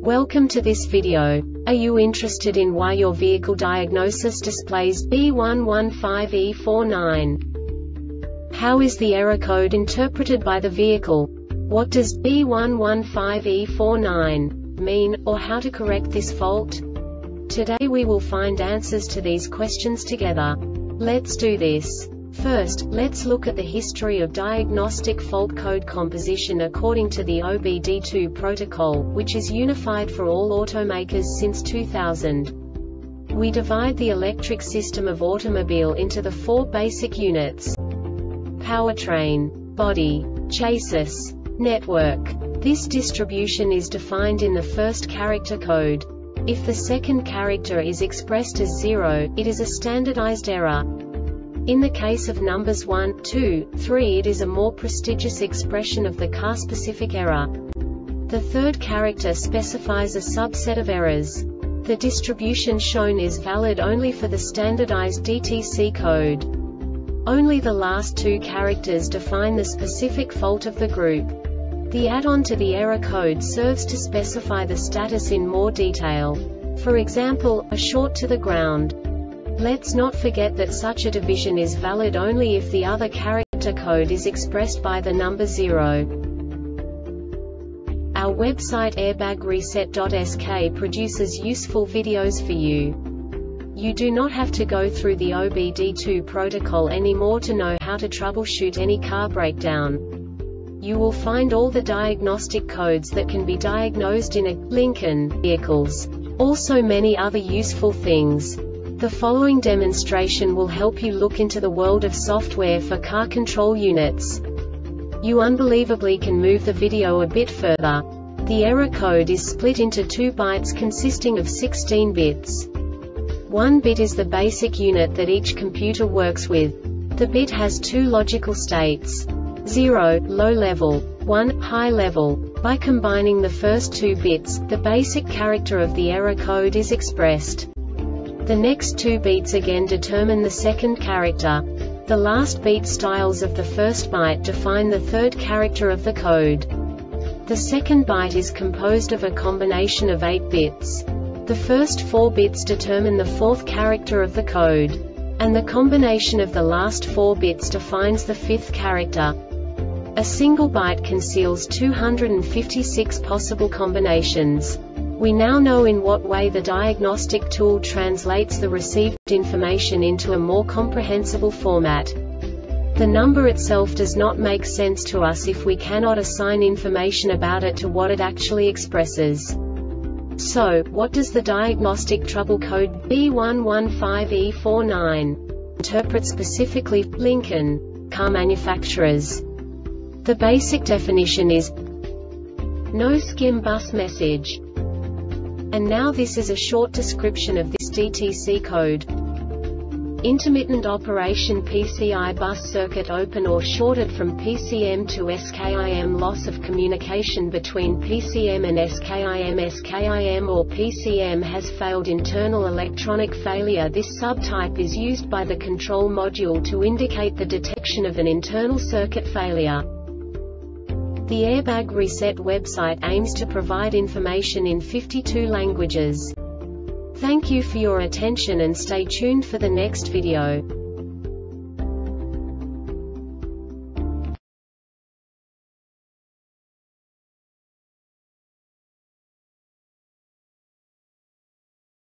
Welcome to this video. Are you interested in why your vehicle diagnosis displays B115E49? How is the error code interpreted by the vehicle? What does B115E49 mean, or how to correct this fault? Today we will find answers to these questions together. Let's do this. First, let's look at the history of diagnostic fault code composition according to the OBD2 protocol, which is unified for all automakers since 2000. We divide the electric system of automobile into the four basic units: powertrain, body, chassis, network. This distribution is defined in the first character code. If the second character is expressed as 0, it is a standardized error. In the case of numbers 1, 2, 3, it is a more prestigious expression of the car-specific error. The third character specifies a subset of errors. The distribution shown is valid only for the standardized DTC code. Only the last two characters define the specific fault of the group. The add-on to the error code serves to specify the status in more detail. For example, a short to the ground. Let's not forget that such a division is valid only if the other character code is expressed by the number 0. Our website airbagreset.sk produces useful videos for you. You do not have to go through the OBD2 protocol anymore to know how to troubleshoot any car breakdown. You will find all the diagnostic codes that can be diagnosed in a Lincoln vehicles. Also many other useful things. The following demonstration will help you look into the world of software for car control units. You unbelievably can move the video a bit further. The error code is split into 2 bytes consisting of 16 bits. 1 bit is the basic unit that each computer works with. The bit has 2 logical states: 0, low level, 1, high level. By combining the first 2 bits, the basic character of the error code is expressed. The next 2 beats again determine the second character. The last beat styles of the first byte define the third character of the code. The second byte is composed of a combination of 8 bits. The first 4 bits determine the fourth character of the code. And the combination of the last 4 bits defines the fifth character. A single byte conceals 256 possible combinations. We now know in what way the diagnostic tool translates the received information into a more comprehensible format. The number itself does not make sense to us if we cannot assign information about it to what it actually expresses. So, what does the diagnostic trouble code B115E49 interpret specifically for Lincoln car manufacturers? The basic definition is no skim bus message. And now this is a short description of this DTC code. Intermittent operation PCI bus circuit open or shorted from PCM to SKIM. Loss of communication between PCM and SKIM. SKIM or PCM has failed. Internal electronic failure. This subtype is used by the control module to indicate the detection of an internal circuit failure. The Airbag Reset website aims to provide information in 52 languages. Thank you for your attention and stay tuned for the next video.